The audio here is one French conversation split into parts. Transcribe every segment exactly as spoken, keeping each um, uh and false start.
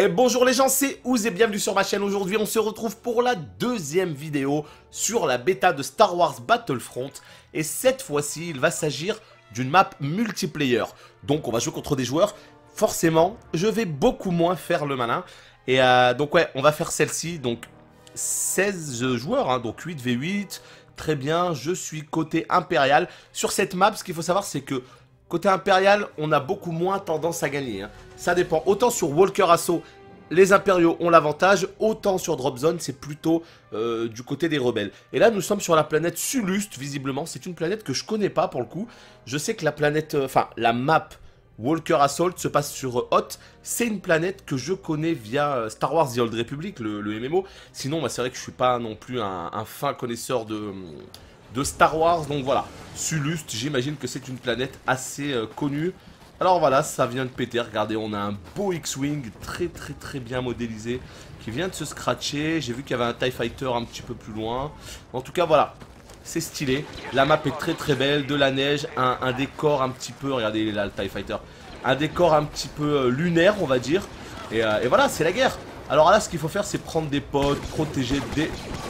Et bonjour les gens, c'est Ouz et bienvenue sur ma chaîne. Aujourd'hui on se retrouve pour la deuxième vidéo sur la bêta de Star Wars Battlefront. Et cette fois-ci il va s'agir d'une map multiplayer. Donc on va jouer contre des joueurs. Forcément je vais beaucoup moins faire le malin. Et euh, donc ouais, on va faire celle-ci. Donc seize joueurs, hein, donc huit v huit. Très bien, je suis côté impérial. Sur cette map, ce qu'il faut savoir c'est que côté impérial, on a beaucoup moins tendance à gagner. Hein. Ça dépend. Autant sur Walker Assault, les impériaux ont l'avantage. Autant sur Drop Zone, c'est plutôt euh, du côté des rebelles. Et là, nous sommes sur la planète Sulust, visiblement. C'est une planète que je connais pas pour le coup. Je sais que la planète, euh, enfin, la map Walker Assault se passe sur euh, Hoth. C'est une planète que je connais via euh, Star Wars The Old Republic, le, le M M O. Sinon, bah, c'est vrai que je suis pas non plus un, un fin connaisseur de... de Star Wars, donc voilà. Sulust, j'imagine que c'est une planète assez euh, connue. Alors voilà, ça vient de péter, regardez, on a un beau X-Wing très très très bien modélisé qui vient de se scratcher. J'ai vu qu'il y avait un TIE Fighter un petit peu plus loin. En tout cas voilà, c'est stylé. La map est très très belle, de la neige, un, un décor un petit peu, regardez il est là le TIE Fighter. Un décor un petit peu euh, lunaire on va dire. Et, euh, et voilà, c'est la guerre. Alors là ce qu'il faut faire c'est prendre des pods, protéger des...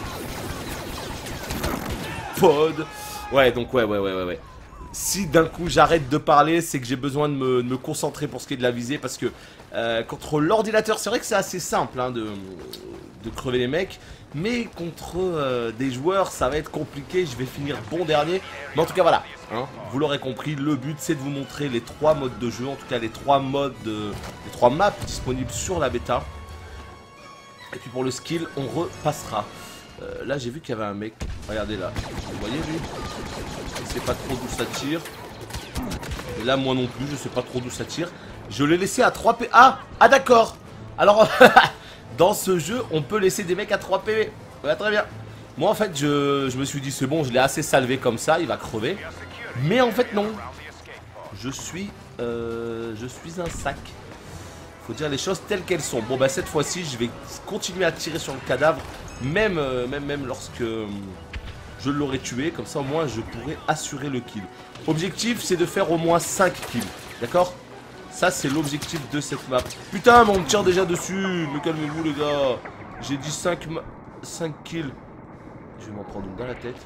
Pod. Ouais, donc ouais, ouais, ouais, ouais, ouais. Si d'un coup j'arrête de parler, c'est que j'ai besoin de me, de me concentrer pour ce qui est de la visée. Parce que euh, contre l'ordinateur, c'est vrai que c'est assez simple hein, de, de crever les mecs. Mais contre euh, des joueurs, ça va être compliqué. Je vais finir bon dernier. Mais en tout cas, voilà. Hein, vous l'aurez compris, le but c'est de vous montrer les trois modes de jeu. En tout cas, les trois modes, de, les trois maps disponibles sur la bêta. Et puis pour le skill, on repassera. Euh, là j'ai vu qu'il y avait un mec, regardez là, vous voyez lui, je sais pas trop d'où ça tire. Et là moi non plus, je sais pas trop d'où ça tire. Je l'ai laissé à trois P V. Ah, ah d'accord. Alors dans ce jeu on peut laisser des mecs à trois P V. Ouais, très bien. Moi en fait je, je me suis dit c'est bon, je l'ai assez salvé comme ça, il va crever. Mais en fait non. Je suis, euh, je suis un sac. Faut dire les choses telles qu'elles sont. Bon bah cette fois-ci je vais continuer à tirer sur le cadavre. Même, euh, même, même lorsque euh, je l'aurais tué, comme ça au moins je pourrais assurer le kill. Objectif c'est de faire au moins cinq kills, d'accord? Ça c'est l'objectif de cette map. Putain mais on me tire déjà dessus, mais calmez-vous les gars. J'ai dit cinq, cinq kills. Je vais m'en prendre une dans la tête.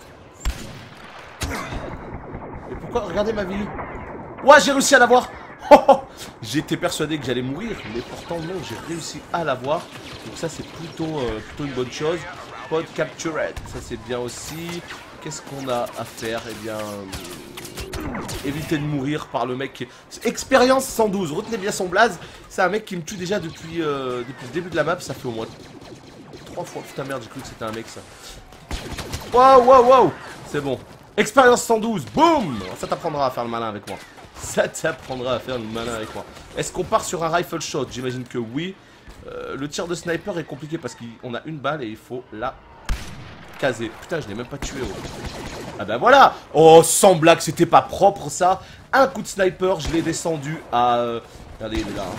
Et pourquoi? Regardez ma vie. Ouais j'ai réussi à l'avoir. J'étais persuadé que j'allais mourir, mais pourtant non, j'ai réussi à l'avoir. Donc ça c'est plutôt, euh, plutôt une bonne chose. Pod captured, ça c'est bien aussi. Qu'est-ce qu'on a à faire? Eh bien, euh, éviter de mourir par le mec qui... Expérience cent douze, retenez bien son blaze. C'est un mec qui me tue déjà depuis, euh, depuis le début de la map, ça fait au moins trois fois. Putain merde, j'ai cru que c'était un mec ça. Waouh, waouh, waouh. C'est bon. Expérience cent douze, boum. Ça t'apprendra à faire le malin avec moi. Ça t'apprendra à faire le malin avec moi. Est-ce qu'on part sur un rifle shot? J'imagine que oui. Euh, le tir de sniper est compliqué parce qu'on a une balle et il faut la caser. Putain, je l'ai même pas tué. Oh. Ah bah voilà. Oh, sans blague, c'était pas propre ça. Un coup de sniper, je l'ai descendu à... Euh... Regardez, il est là.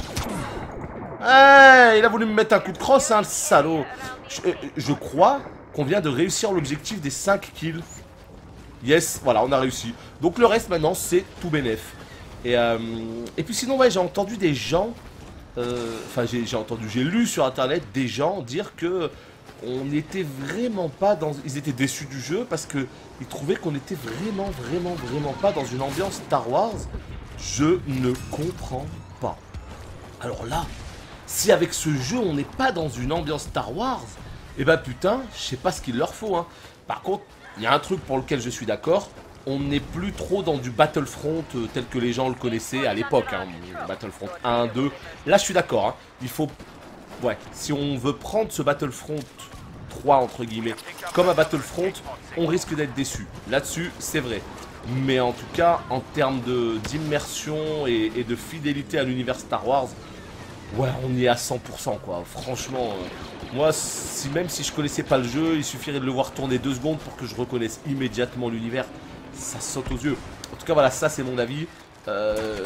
Hein. Hey, il a voulu me mettre un coup de crosse, hein, le salaud. Je, je crois qu'on vient de réussir l'objectif des cinq kills. Yes, voilà, on a réussi. Donc le reste maintenant, c'est tout bénef. Et, euh, et puis sinon, ouais, j'ai entendu des gens, enfin euh, j'ai entendu, j'ai lu sur internet des gens dire que on n'était vraiment pas dans, ils étaient déçus du jeu parce que ils trouvaient qu'on était vraiment, vraiment, vraiment pas dans une ambiance Star Wars. Je ne comprends pas. Alors là, si avec ce jeu on n'est pas dans une ambiance Star Wars, et bah putain, je sais pas ce qu'il leur faut. Hein. Par contre, il y a un truc pour lequel je suis d'accord. On n'est plus trop dans du Battlefront euh, tel que les gens le connaissaient à l'époque, hein, Battlefront un, deux. Là, je suis d'accord, hein, il faut... Ouais, si on veut prendre ce Battlefront trois, entre guillemets, comme un Battlefront, on risque d'être déçu. Là-dessus, c'est vrai. Mais en tout cas, en termes d'immersion et, et de fidélité à l'univers Star Wars, ouais, on y est à cent pour cent, quoi. Franchement, euh, moi, si, même si je connaissais pas le jeu, il suffirait de le voir tourner deux secondes pour que je reconnaisse immédiatement l'univers. Ça saute aux yeux. En tout cas, voilà, ça c'est mon avis. Euh...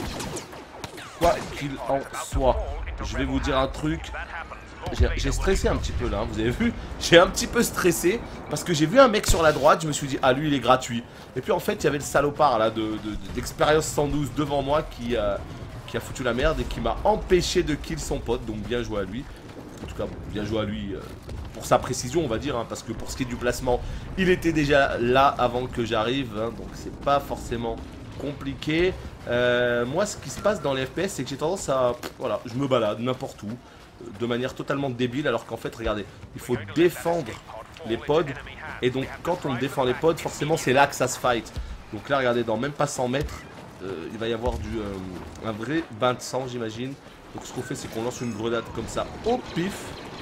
Quoi qu'il en soit, je vais vous dire un truc. J'ai stressé un petit peu là, hein, vous avez vu? J'ai un petit peu stressé parce que j'ai vu un mec sur la droite, je me suis dit, ah lui il est gratuit. Et puis en fait, il y avait le salopard là de, de, d'Expérience cent douze devant moi qui, euh, qui a foutu la merde et qui m'a empêché de kill son pote. Donc bien joué à lui. En tout cas, bien joué à lui euh, pour sa précision, on va dire. Hein, parce que pour ce qui est du placement, il était déjà là avant que j'arrive. Hein, donc c'est pas forcément compliqué. Euh, moi, ce qui se passe dans les F P S, c'est que j'ai tendance à... Pff, voilà, je me balade n'importe où. De manière totalement débile. Alors qu'en fait, regardez, il faut défendre les pods. Et donc, quand on défend les pods, forcément, c'est là que ça se fight. Donc là, regardez, dans même pas cent mètres, euh, il va y avoir du, euh, un vrai bain de sang, j'imagine. Donc ce qu'on fait, c'est qu'on lance une grenade comme ça au pif.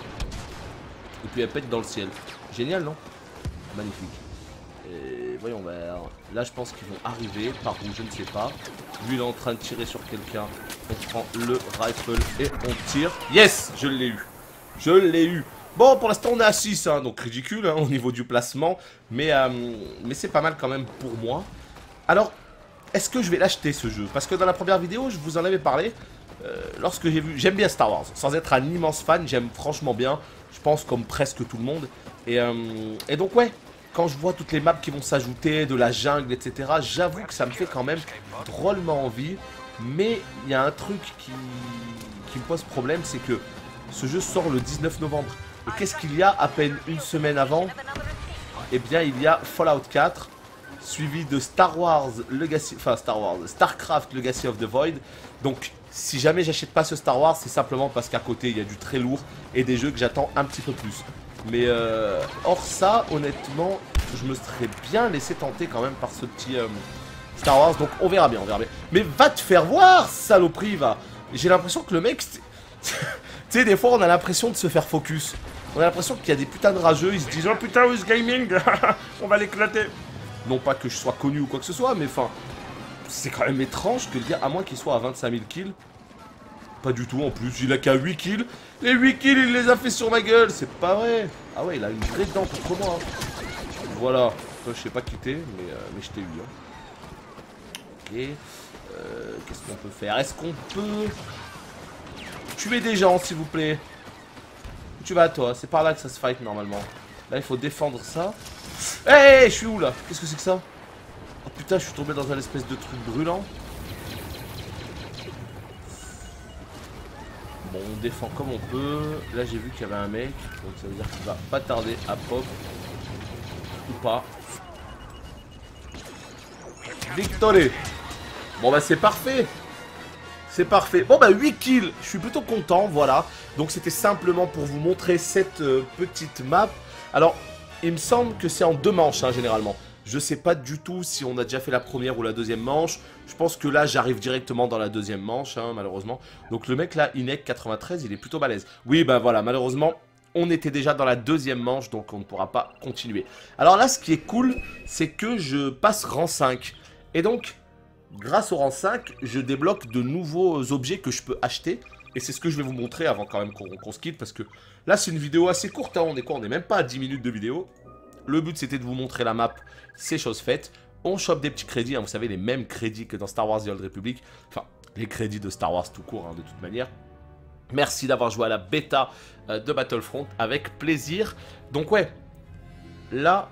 Et puis elle pète dans le ciel. Génial, non? Magnifique. Et voyons voir. Là, je pense qu'ils vont arriver. Par où, je ne sais pas. Lui, il est en train de tirer sur quelqu'un. On prend le rifle et on tire. Yes! Je l'ai eu. Je l'ai eu. Bon, pour l'instant, on est à six, hein, donc ridicule hein, au niveau du placement. Mais, euh, mais c'est pas mal quand même pour moi. Alors, est-ce que je vais l'acheter ce jeu? Parce que dans la première vidéo, je vous en avais parlé. Euh, lorsque j'ai vu, j'aime bien Star Wars, sans être un immense fan, j'aime franchement bien, je pense comme presque tout le monde. Et, euh, et donc ouais, quand je vois toutes les maps qui vont s'ajouter, de la jungle, et cetera, j'avoue que ça me fait quand même drôlement envie. Mais il y a un truc qui, qui me pose problème, c'est que ce jeu sort le dix-neuf novembre. Et qu'est-ce qu'il y a à peine une semaine avant? Eh bien, il y a Fallout quatre, suivi de Star Wars Legacy, enfin Star Wars, Starcraft Legacy of the Void. Donc, si jamais j'achète pas ce Star Wars, c'est simplement parce qu'à côté, il y a du très lourd et des jeux que j'attends un petit peu plus. Mais euh, hors ça, honnêtement, je me serais bien laissé tenter quand même par ce petit euh, Star Wars. Donc, on verra bien, on verra bien. Mais va te faire voir, saloperie, va. J'ai l'impression que le mec... Tu sais, des fois, on a l'impression de se faire focus. On a l'impression qu'il y a des putains de rageux, ils se disent « Oh putain, Who's Gaming, on va l'éclater !» Non pas que je sois connu ou quoi que ce soit, mais enfin... C'est quand même étrange que le gars, à moins qu'il soit à vingt-cinq mille kills. Pas du tout en plus, il a qu'à huit kills. Les huit kills, il les a fait sur ma gueule, c'est pas vrai. Ah ouais, il a une vraie dent contre moi. Hein. Voilà, toi, je sais pas quitter, mais, euh, mais je t'ai eu. Hein. Ok, euh, qu'est-ce qu'on peut faire? Est-ce qu'on peut tuer des gens, s'il vous plaît? Tu vas à toi, c'est par là que ça se fight normalement. Là, il faut défendre ça. Hé, hey, je suis où là? Qu'est-ce que c'est que ça? Oh putain, je suis tombé dans un espèce de truc brûlant. Bon, on défend comme on peut. Là, j'ai vu qu'il y avait un mec. Donc ça veut dire qu'il va pas tarder à pop. Ou pas. Victoré. Bon bah c'est parfait. C'est parfait. Bon bah huit kills. Je suis plutôt content, voilà. Donc c'était simplement pour vous montrer cette euh, petite map. Alors, il me semble que c'est en deux manches, hein, généralement. Je sais pas du tout si on a déjà fait la première ou la deuxième manche. Je pense que là, j'arrive directement dans la deuxième manche, hein, malheureusement. Donc le mec là, Inek quatre-vingt-treize, il est plutôt balèze. Oui, bah voilà, malheureusement, on était déjà dans la deuxième manche, donc on ne pourra pas continuer. Alors là, ce qui est cool, c'est que je passe rang cinq. Et donc, grâce au rang cinq, je débloque de nouveaux objets que je peux acheter. Et c'est ce que je vais vous montrer avant quand même qu'on qu'on se quitte, parce que là, c'est une vidéo assez courte, hein. On est quoi? On n'est même pas à dix minutes de vidéo. Le but, c'était de vous montrer la map, c'est chose faite. On chope des petits crédits, hein, vous savez, les mêmes crédits que dans Star Wars The Old Republic. Enfin, les crédits de Star Wars tout court, hein, de toute manière. Merci d'avoir joué à la bêta euh, de Battlefront, avec plaisir. Donc ouais, là...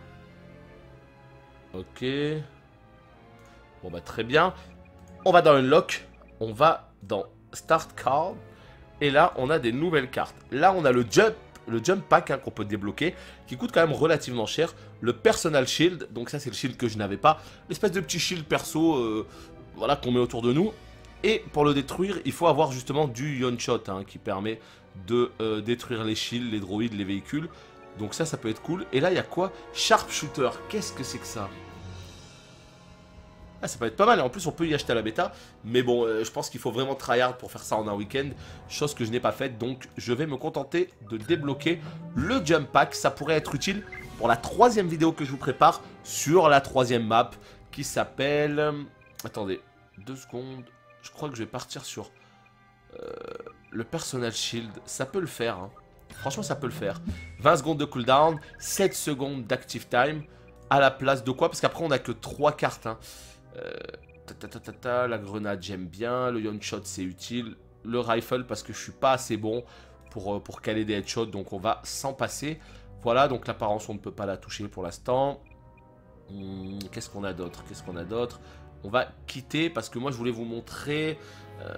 Ok. Bon bah très bien. On va dans Unlock, on va dans Start Card. Et là, on a des nouvelles cartes. Là, on a le Jump. Le jump pack hein, qu'on peut débloquer, qui coûte quand même relativement cher. Le personal shield, donc ça c'est le shield que je n'avais pas. L'espèce de petit shield perso, euh, voilà, qu'on met autour de nous. Et pour le détruire, il faut avoir justement du ion shot, hein, qui permet de euh, détruire les shields, les droïdes, les véhicules. Donc ça, ça peut être cool. Et là, il y a quoi? Sharpshooter, qu'est-ce que c'est que ça? Ah, ça peut être pas mal, et en plus on peut y acheter à la bêta. Mais bon, euh, je pense qu'il faut vraiment tryhard pour faire ça en un week-end. Chose que je n'ai pas faite, donc je vais me contenter de débloquer le jump pack. Ça pourrait être utile pour la troisième vidéo que je vous prépare sur la troisième map, qui s'appelle... Attendez, deux secondes. Je crois que je vais partir sur euh, le personal shield. Ça peut le faire, hein. Franchement ça peut le faire. vingt secondes de cooldown, sept secondes d'active time. À la place de quoi? Parce qu'après on a que trois cartes, hein. Euh, ta, ta, ta, ta, ta, la grenade j'aime bien, le ion shot c'est utile, le rifle parce que je suis pas assez bon pour, pour caler des headshots, donc on va s'en passer. Voilà, donc l'apparence on ne peut pas la toucher pour l'instant. Hum, Qu'est-ce qu'on a d'autre? Qu'est-ce qu'on a d'autre? On va quitter parce que moi je voulais vous montrer euh,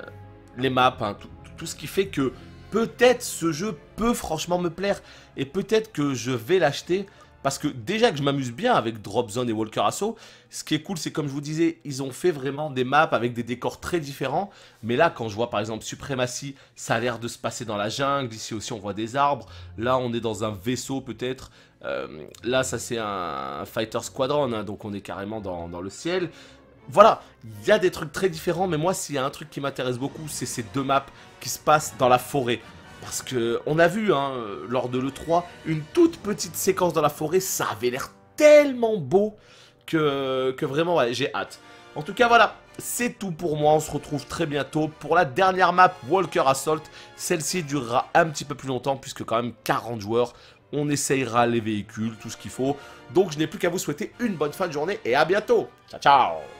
les maps, hein, tout, tout ce qui fait que peut-être ce jeu peut franchement me plaire. Et peut-être que je vais l'acheter. Parce que déjà que je m'amuse bien avec Drop Zone et Walker Assault, ce qui est cool, c'est comme je vous disais, ils ont fait vraiment des maps avec des décors très différents. Mais là, quand je vois par exemple Supremacy, ça a l'air de se passer dans la jungle. Ici aussi, on voit des arbres. Là, on est dans un vaisseau peut-être. Euh, là, ça c'est un, un Fighter Squadron, hein, donc on est carrément dans, dans le ciel. Voilà, il y a des trucs très différents, mais moi, s'il y a un truc qui m'intéresse beaucoup, c'est ces deux maps qui se passent dans la forêt. Parce que on a vu, hein, lors de l'E trois, une toute petite séquence dans la forêt, ça avait l'air tellement beau que, que vraiment, ouais, j'ai hâte. En tout cas, voilà, c'est tout pour moi. On se retrouve très bientôt pour la dernière map, Walker Assault. Celle-ci durera un petit peu plus longtemps, puisque quand même quarante joueurs. On essayera les véhicules, tout ce qu'il faut. Donc, je n'ai plus qu'à vous souhaiter une bonne fin de journée et à bientôt. Ciao, ciao!